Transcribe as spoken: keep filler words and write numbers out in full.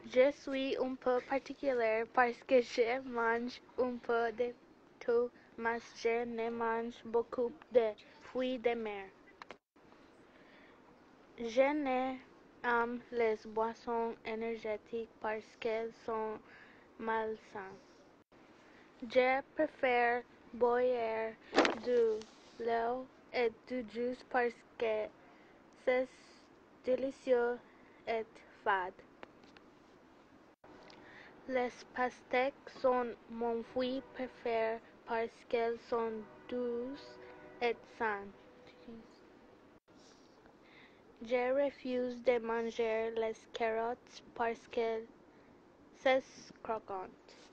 Je suis un peu particulière parce que je mange un peu de tout, mais je ne mange beaucoup de fruits de mer. Je n'aime les boissons énergétiques parce qu'elles sont malsaines. Je préfère boire du lait et du jus parce que c'est délicieux et fade. Les pastèques sont mon fruit préféré parce qu'elles sont douces et saines. Je refuse de manger les carottes parce que c'est croquant.